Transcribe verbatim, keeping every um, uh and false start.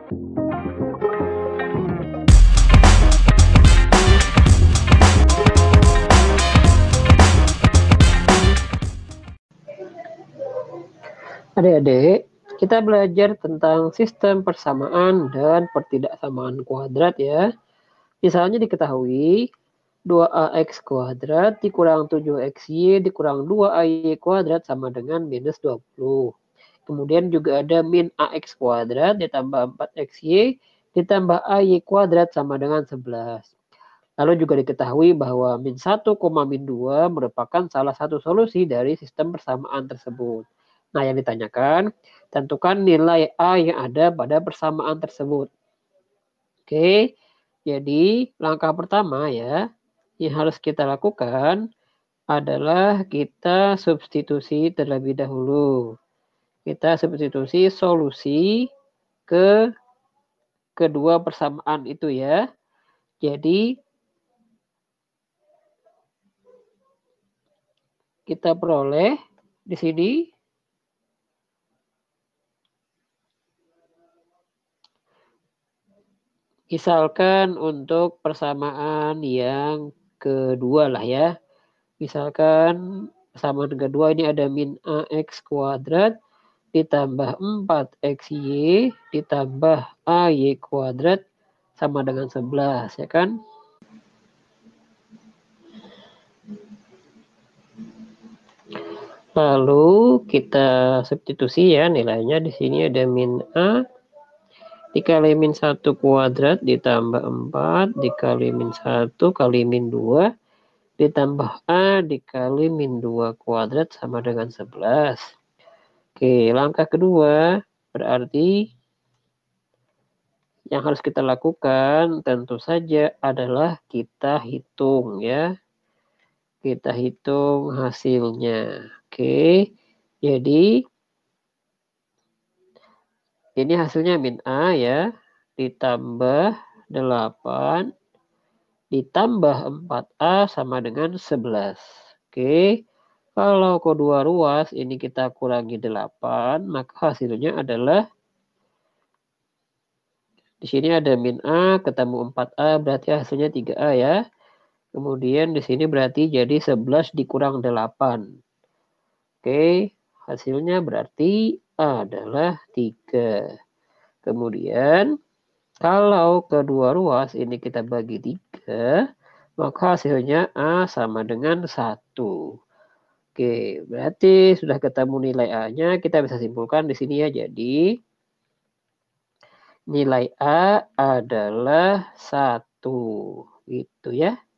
Adik-adik, kita belajar tentang sistem persamaan dan pertidaksamaan kuadrat ya. Misalnya diketahui dua a x kuadrat dikurang tujuh x y dikurang dua a y kuadrat sama dengan minus dua puluh. Kemudian juga ada min ax kuadrat ditambah empat x y ditambah ay kuadrat sama dengan sebelas. Lalu juga diketahui bahwa min satu, min dua merupakan salah satu solusi dari sistem persamaan tersebut. Nah, yang ditanyakan, tentukan nilai A yang ada pada persamaan tersebut. Oke, jadi langkah pertama ya, yang harus kita lakukan adalah kita substitusi terlebih dahulu. Kita substitusi solusi ke kedua persamaan itu ya. Jadi, kita peroleh di sini misalkan untuk persamaan yang kedua lah ya. Misalkan persamaan kedua ini ada min ax kuadrat ditambah empat x y ditambah ay kuadrat sama dengan sebelas ya kan. Lalu kita substitusi ya nilainya di sini ada min a dikali min satu kuadrat ditambah empat dikali min satu kali min dua ditambah a dikali min dua kuadrat sama dengan sebelas. Oke, langkah kedua berarti yang harus kita lakukan tentu saja adalah kita hitung ya. Kita hitung hasilnya. Oke, jadi ini hasilnya min A ya, ditambah delapan, ditambah empat A sama dengan sebelas. Oke, kalau kedua ruas ini kita kurangi delapan, maka hasilnya adalah di sini ada min A ketemu empat A berarti hasilnya tiga A ya. Kemudian di sini berarti jadi sebelas dikurang delapan. Oke, hasilnya berarti adalah tiga. Kemudian kalau kedua ruas ini kita bagi tiga, maka hasilnya A sama dengan satu. Oke, berarti sudah ketemu nilai A-nya, kita bisa simpulkan di sini ya. Jadi nilai A adalah satu. Gitu ya.